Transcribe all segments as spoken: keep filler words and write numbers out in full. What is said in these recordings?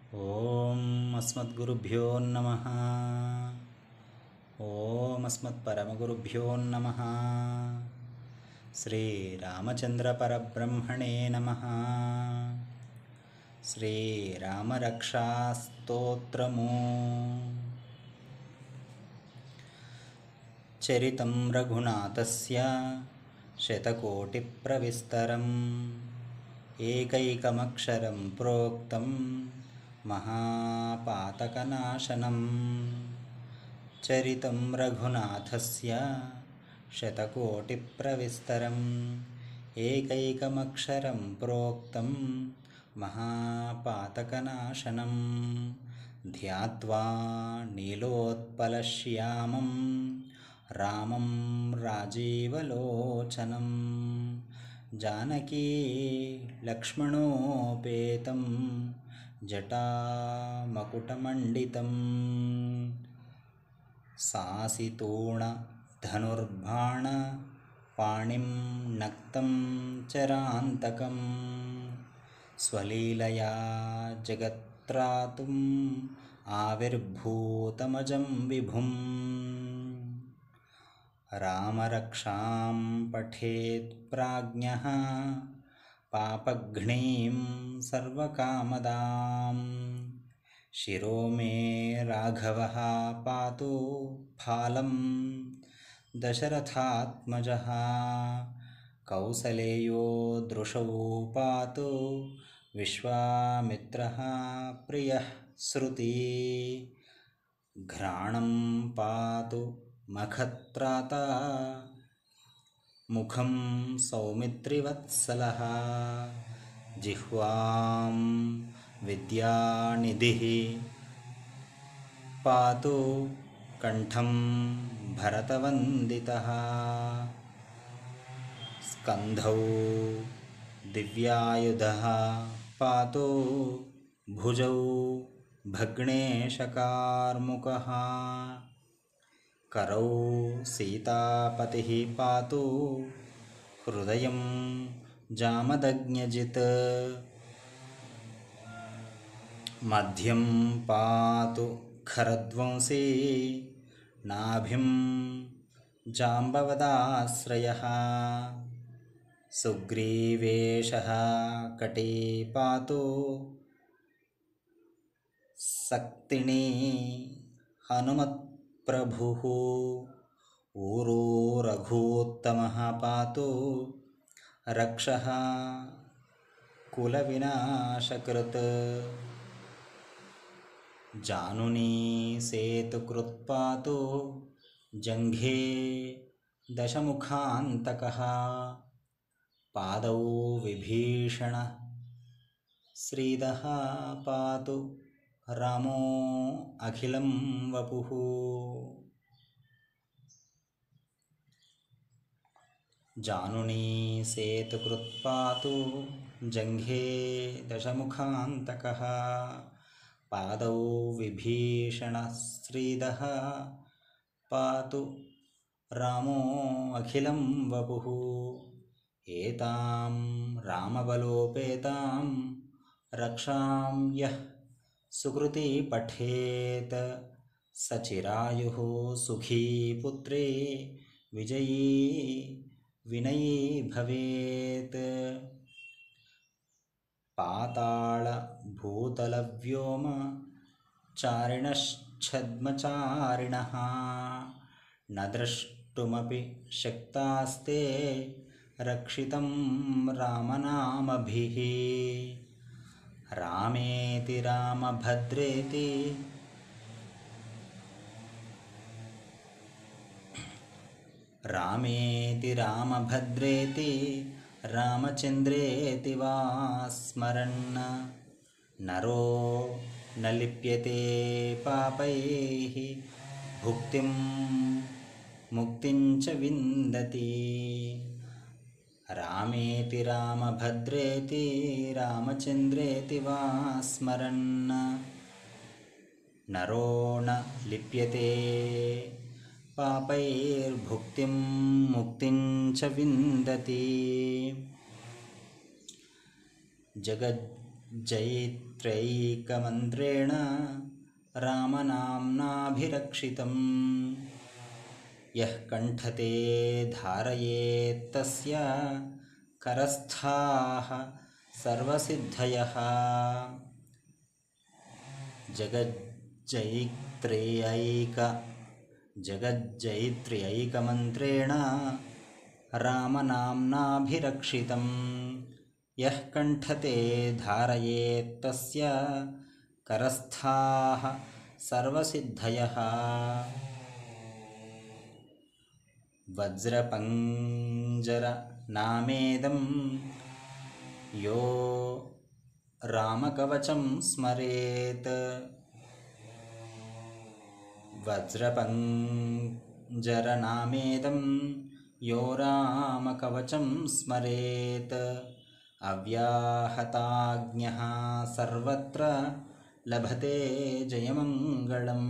ओम अस्मद्गुरुभ्यो नमः। ओम अस्मत्परमगुरुभ्यो नमः। श्रीरामचन्द्रपरब्रह्मणे नमः। श्रीरामरक्षास्तोत्रमु। चरितं रघुनाथस्य शतकोटिप्रविस्तरम् एकैकमक्षरं प्रोक्तं महापातकनाशनं। चरितं रघुनाथस्य शतकोटिप्रविस्तरम् एकैकमक्षरं प्रोक्तं महापातकनाशनं। ध्यात्वा नीलोत्पलश्यामं रामं राजीवलोचनं जानकी लक्ष्मणोपेतं जटामकुटमण्डितं। सासितूणधनुर्बाणपाणिं नक्तं चरान्तकं स्वलीलया जगत्त्रातुम् आविर्भूतमजं विभुम्। रामरक्षां पठेत् प्राज्ञः पापघ्नीं सर्वकामदां। शिरो मे राघवः पातु फालं दशरथात्मजः। कौसलेयो दृशौ पातु विश्वामित्रः प्रियः श्रुती। घ्राणं पातु मखत्राता मुखं सौमित्रिवत्सलः। जिह्वां विद्यानिधिः पातु कण्ठं भरतवन्दितः। स्कन्धौ दिव्यायुधः पातु भुजौ भग्नेशकार्मुकः। करौ सीतापतिः पातु हृदयं जामदग्न्यजित्। मध्यं पातु खरध्वंसी नाभिं जाम्बवदाश्रयः। सुग्रीवेशः कटी पातु सक्तिणी हनुमत्प्रभुः। ऊरो रघूत्तमः पातु रक्षः कुलविनाशकृत्। जानुनी सेतुकृत् पातु जङ्घे दशमुखान्तकः। पादौ विभीषण श्रीदः पातु रामो अखिलं वपुः। जानुनी सेतुकृत् पातु जङ्घे दशमुखान्तकः। पादौ विभीषण श्रीदः पातु रामो अखिलं वपुः। एतां रामबलोपेतां रक्षां यः सुकृती पठेत् स चिरायुः सुखी पुत्रे विजयी विनयी भवेत्। पाताल भूतलव्योम चारिणश्छद्मचारिणः न द्रष्टुमपि शक्तास्ते रक्षितं रामनामभिः। रामेति रामभद्रेति रामेति रामभद्रेति रामचन्द्रेति वा स्मरन् नरो न लिप्यते पापैः भुक्तिं मुक्तिं च विन्दति। रामेति रामभद्रेति रामचन्द्रेति वा स्मरन् नरो न लिप्यते पापैर्भुक्तिं मुक्तिं च विन्दति। जगज्जयित्रा जगज्जयित्रैकमन्त्रेण रामनाम्नाभिरक्षितम् यः कण्ठते धारयेत्तस्य करस्थाः सर्वसिद्धयः जगज्जयित्र्यैक जगज्जयित्र्यैकमन्त्रेण रामनाम्नाभिरक्षितम् यः कण्ठते धारयेत्तस्य करस्थाः सर्वसिद्धयः वज्रपञ्जरनामेदं यो रामकवचं स्मरेत् वज्रपञ्जरनामेदं यो रामकवचं स्मरेत् अव्याहताज्ञः सर्वत्र लभते जयमङ्गलम्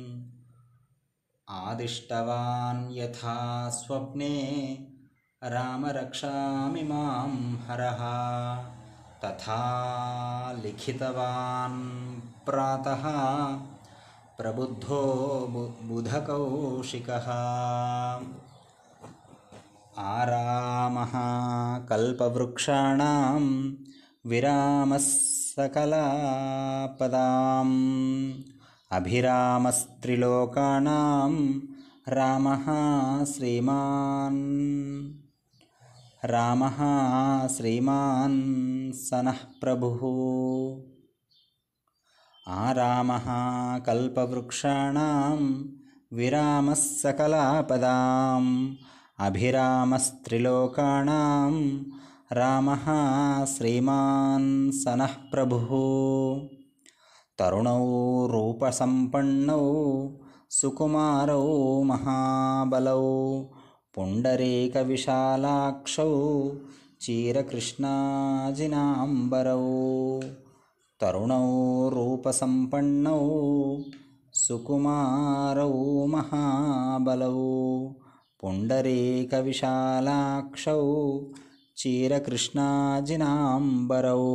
आदिष्टवान् यथा स्वप्ने राम रक्षामि मां हरः तथा लिखितवान् प्रातः प्रबुद्धो बुधकौशिकः आरामः कल्पवृक्षाणां विरामः सकलापदाम् अभिरामस्त्रिलोकानां रामः श्रीमान् रामः श्रीमान् सनः प्रभुः आरामः कल्पवृक्षाणां विरामः सकलापदाम् अभिरामस्त्रिलोकानां रामः श्रीमान् सनः प्रभुः तरुणौ रूपसम्पन्नौ सुकुमारौ महाबलौ पुण्डरीकविशालाक्षौ चीरकृष्णाजिनाम्बरौ तरुणौ रूपसम्पन्नौ सुकुमारौ महाबलौ पुण्डरीकविशालाक्षौ चीरकृष्णाजिनाम्बरौ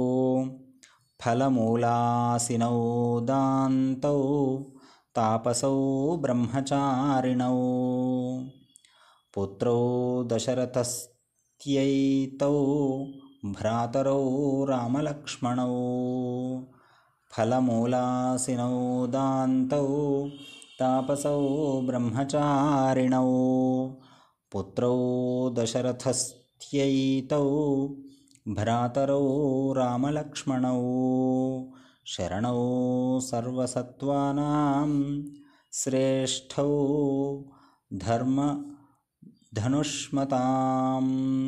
फलमूलासिनौ दान्तौ तापसौ ब्रह्मचारिणौ पुत्रौ दशरथस्त्यैतौ भ्रातरौ रामलक्ष्मणौ फलमूलासिनौ दान्तौ तापसौ ब्रह्मचारिणौ पुत्रौ दशरथस्त्यैतौ भ्रातरौ रामलक्ष्मणौ शरणौ सर्वसत्त्वानां श्रेष्ठौ धर्मधनुष्मतां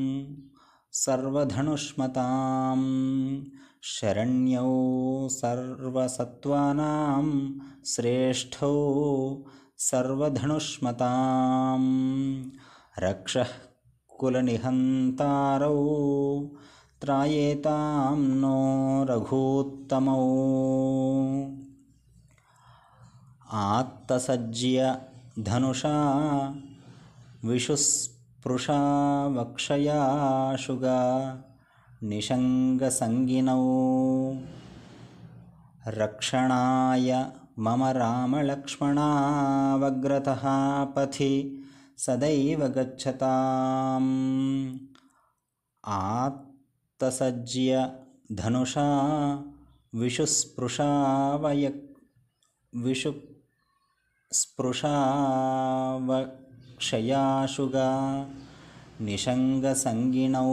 सर्वधनुष्मतां शरण्यौ सर्वसत्त्वानां श्रेष्ठौ सर्वधनुष्मतां रक्षः कुलनिहन्तारौ त्रायेतां नो रघूत्तमौ आत्तसज्य धनुषा विशुस्पृशा वक्षया शुगा निषङ्गसङ्गिनौ रक्षणाय मम रामलक्ष्मणावग्रतः पथि सदैव गच्छताम् आत्तसज्य धनुषा विशुस्पृशा वय विशुस्पृशा वक्षया शुगा निषङ्गसङ्गिनौ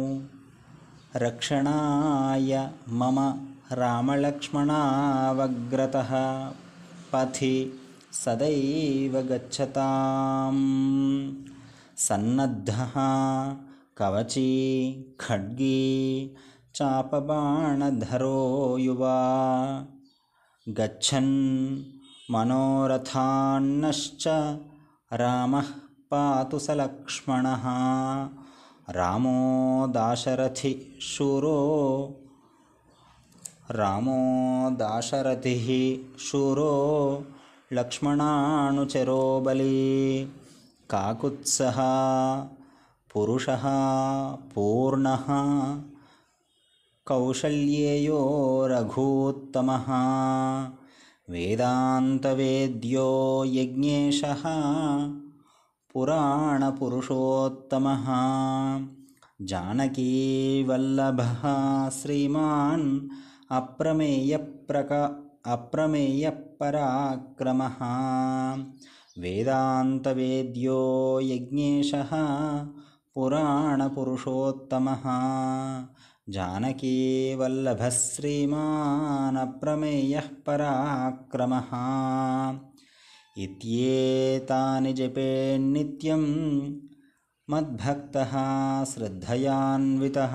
रक्षणाय मम रामलक्ष्मणावग्रतः पथि सदैव गच्छताम् सन्नद्धः कवची खड्गी चापबाणधरो युवा गच्छन् मनोरथान्नश्च रामः पातु स लक्ष्मणः रामो दाशरथि शूरो रामो दाशरथिः शूरो लक्ष्मणानुचरो बली काकुत्सः पुरुषः पूर्णः कौशल्येयो रघूत्तमः वेदान्तवेद्यो यज्ञेशः पुराणपुरुषोत्तमः जानकीवल्लभः श्रीमान् अप्रमेयप्रका अप्रमेयपराक्रमः वेदान्तवेद्यो यज्ञेशः पुराणपुरुषोत्तमः जानकीवल्लभः श्रीमान् अप्रमेयः पराक्रमः इत्येतानि जपेन्नित्यं मद्भक्तः श्रद्धयान्वितः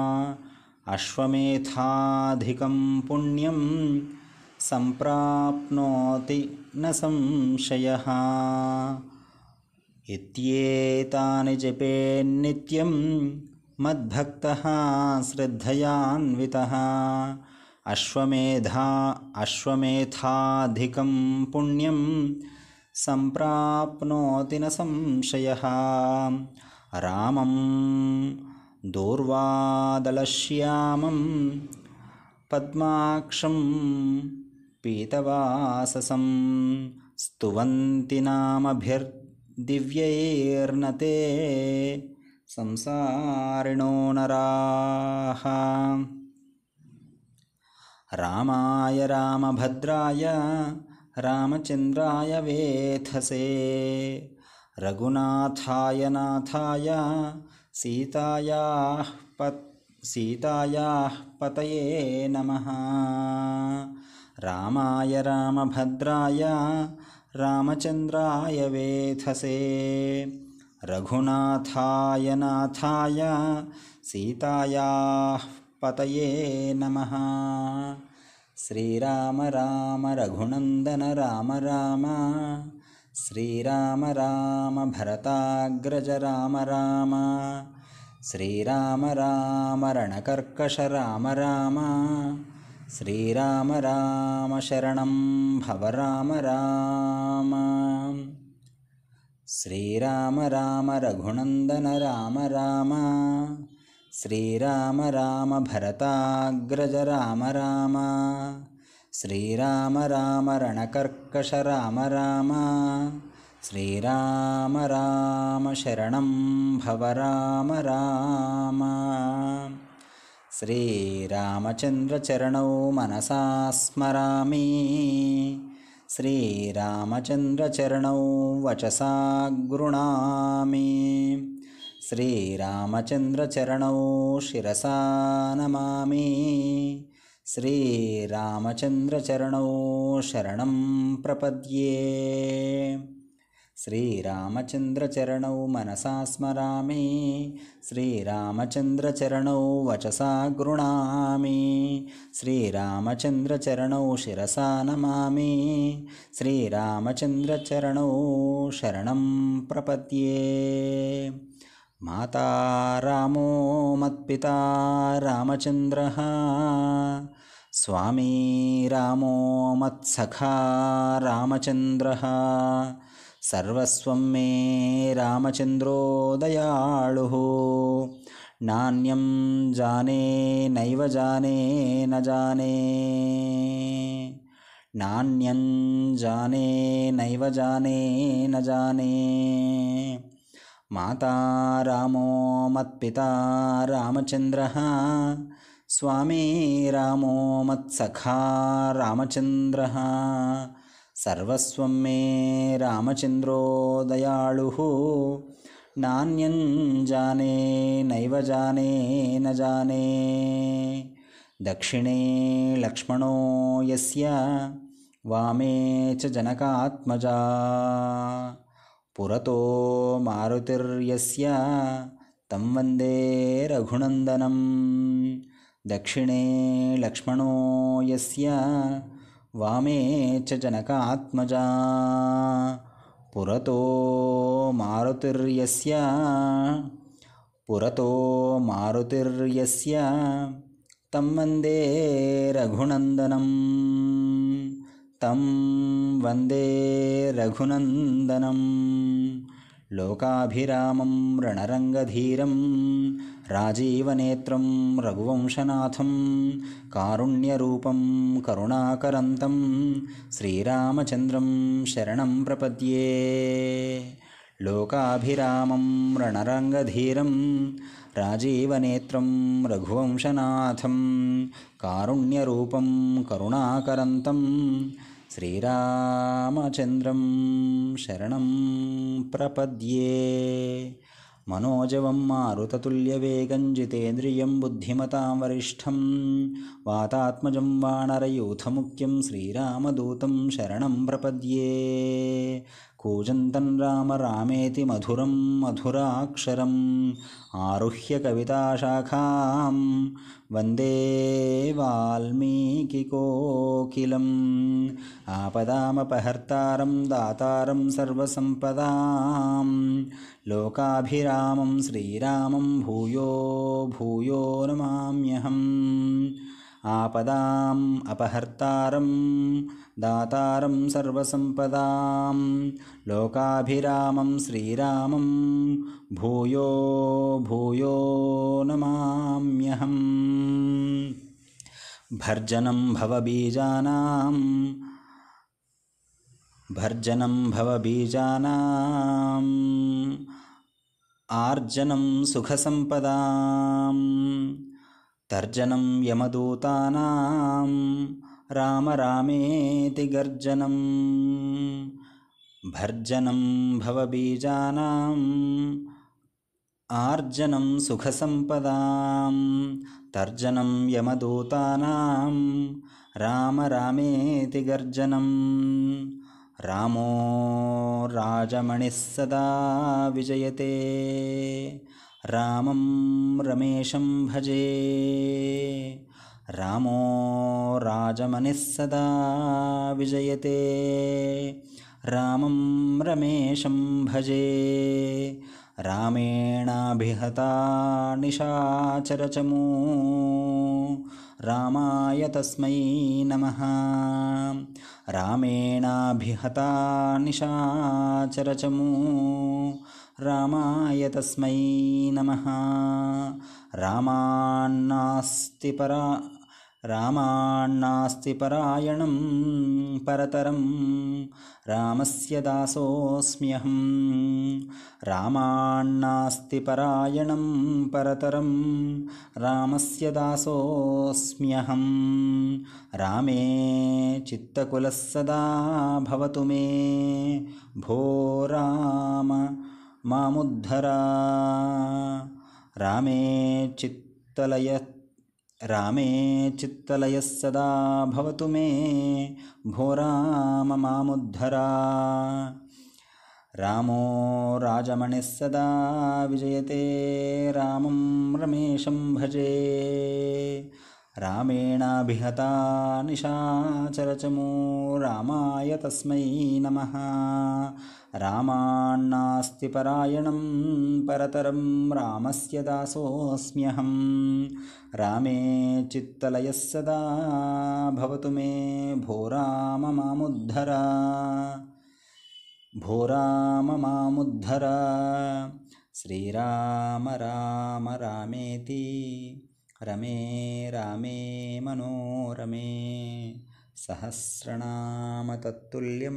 अश्वमेधाधिकं पुण्यं सम्प्राप्नोति न संशयः इत्येतानि जपेन्नित्यं मद्भक्तः श्रद्धयान्वितः अश्वमेधा अश्वमेधाधिकं पुण्यं सम्प्राप्नोति न संशयः रामं दूर्वादलश्यामं पद्माक्षं पीतवाससं स्तुवन्ति नामभिर्दिव्यैर्नते संसारिणो नराः रामाय रामभद्राय रामचन्द्राय वेधसे रघुनाथाय नाथाय सीतायाः पत् सीतायाः पतये नमः रामाय रामभद्राय रामचन्द्राय वेधसे रघुनाथाय नाथाय सीतायाः पतये नमः श्रीराम राम रघुनन्दन राम राम श्रीराम राम भरताग्रज राम राम श्रीराम राम रणकर्कश राम राम श्रीराम राम शरणं भव राम राम श्रीराम राम रघुनन्दन राम राम श्रीराम राम भरताग्रज राम राम श्रीराम राम रणकर्कश राम राम श्रीराम राम शरणं भव राम राम श्रीरामचन्द्रचरणौ मनसा स्मरामि श्रीरामचन्द्रचरणौ वचसा गृह्णामि श्रीरामचन्द्रचरणौ शिरसा नमामि श्रीरामचन्द्रचरणौ शरणं प्रपद्ये श्रीरामचन्द्रचरणौ मनसा स्मरामि श्रीरामचन्द्रचरणौ वचसा गृह्णामि श्रीरामचन्द्रचरणौ शिरसा नमामि श्रीरामचन्द्रचरणौ शरणं प्रपद्ये माता रामो मत्पिता रामचन्द्रः स्वामी रामो मत्सखा रामचन्द्रः सर्वस्वं मे रामचन्द्रो दयालुः नान्यं जाने नैव जाने न जाने नान्यं जाने नैव जाने न जाने माता रामो मत्पिता रामचन्द्रः स्वामी रामो मत्सखा रामचन्द्रः सर्वस्वं मे रामचन्द्रो दयालुः नान्यं जाने नैव जाने न जाने दक्षिणे लक्ष्मणो यस्य वामे च जनकात्मजा पुरतो मारुतिर्यस्य तं वन्दे रघुनन्दनं दक्षिणे लक्ष्मणो यस्य वामे च जनकात्मजा पुरतो मारुतिर्यस्य पुरतो मारुतिर्यस्य तं वन्दे रघुनन्दनं तं वन्दे रघुनन्दनं लोकाभिरामं रणरङ्गधीरं राजीवनेत्रं रघुवंशनाथं कारुण्यरूपं करुणाकरन्तं श्रीरामचन्द्रं शरणं प्रपद्ये। लोकाभिरामं रणरङ्गधीरं राजीवनेत्रं रघुवंशनाथं कारुण्यरूपं करुणाकरन्तं श्रीरामचन्द्रं शरणं प्रपद्ये। मनोजवं मारुततुल्यवेगं जितेन्द्रियं बुद्धिमतां वरिष्ठं वातात्मजं वानरयूथमुख्यं श्रीरामदूतं शरणं प्रपद्ये। कूजन्तं राम रामेति मधुरं मधुराक्षरम् आरुह्य कविताशाखां वन्दे वाल्मीकिकोकिलम्। आपदामपहर्तारं दातारं सर्वसम्पदां लोकाभिरामं श्रीरामं भूयो भूयो नमाम्यहम्। आपदाम् अपहर्तारं दातारं सर्वसम्पदां लोकाभिरामं श्रीरामं भूयो भूयो नमाम्यहम्। भर्जनं भवबीजानां भर्जनं भवबीजानाम् आर्जनं सुखसम्पदां तर्जनं यमदूतानां राम रामेति गर्जनं। भर्जनं भवबीजानाम् आर्जनं सुखसम्पदां तर्जनं यमदूतानां राम रामेति गर्जनं। रामो राजमणिः सदा विजयते रामं रमेशं भजे। रामो राजमणिः सदा विजयते रामं रमेशं भजे। रामेणाभिहता निशाचरचमू रामाय तस्मै नमः। रामेणाभिहता निशाचरचमू रामाय तस्मै नमः। रामान्नास्ति परा रामान्नास्ति परायणं परतरं रामस्य दासोऽस्म्यहं। रामान्नास्ति परायणं परतरं रामस्य दासोऽस्म्यहं। रामे चित्तकुलः सदा भवतु मे भो राम मामुद्धर। रामे चित्तलय रामे चित्तलयः सदा भवतु मे भो राम मामुद्धर। रामो राजमणिः सदा विजयते रामं रमेशं भजे। रामेणाभिहता निशाचरचमू रामाय तस्मै नमः। रामान्नास्ति परायणं परतरं रामस्य दासोऽस्म्यहं। रामे चित्तलयः सदा भवतु मे भो राम मामुद्धर भो राम मामुद्धर। श्रीराम राम रामेति रमे रामे मनोरमे सहस्रनाम तत्तुल्यं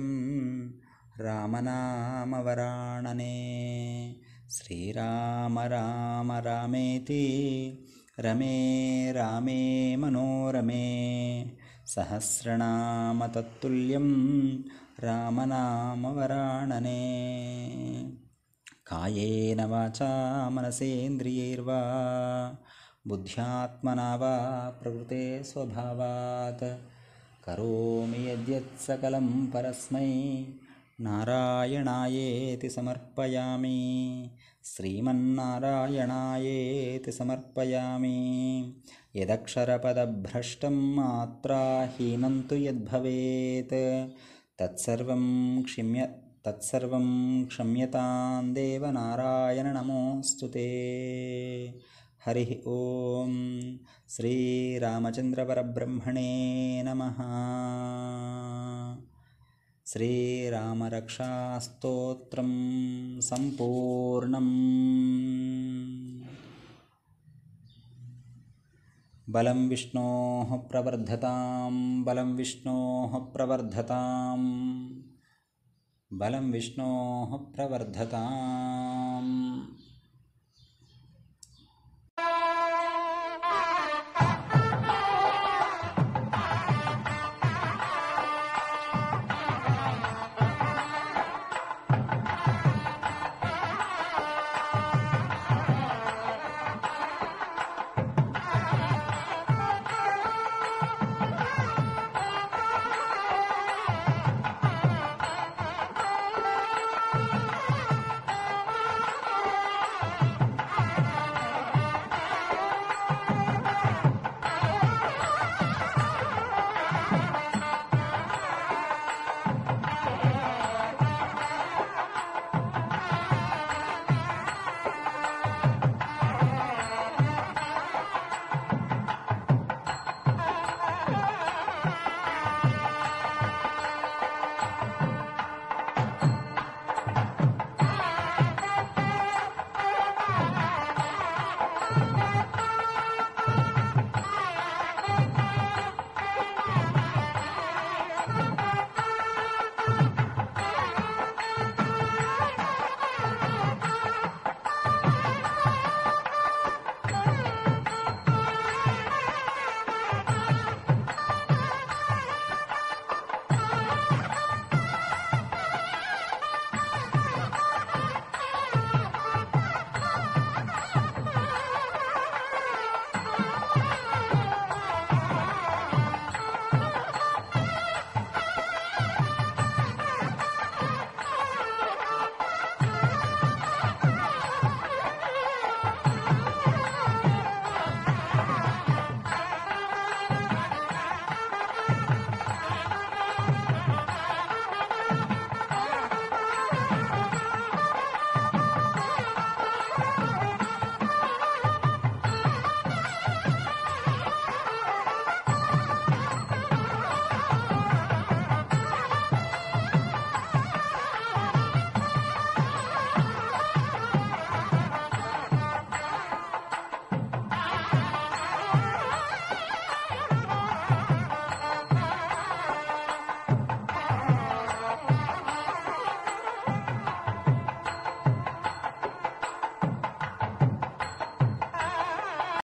रामनामवरानने। श्रीराम राम रामेति रमे रामे मनोरमे सहस्रनाम तत्तुल्यं रामनामवरानने। कायेन वाचा मनसेन्द्रियैर्वा बुद्ध्यात्मना वा प्रकृते स्वभावात् करोमि यद्यत् सकलं परस्मै नारायणायेति समर्पयामि। श्रीमन्नारायणायेति समर्पयामि। यदक्षरपदभ्रष्टं मात्राहीनं तु यद्भवेत् तत्सर्वं क्षम्य तत्सर्वं क्षम्यतां देवनारायण नमोऽस्तु ते। हरिः ओम श्रीरामचन्द्रपरब्रह्मणे नमः। श्रीरामरक्षास्तोत्रं सम्पूर्णम्। बलं विष्णोः प्रवर्धतां बलं विष्णोः प्रवर्धतां बलं विष्णोः प्रवर्धताम्।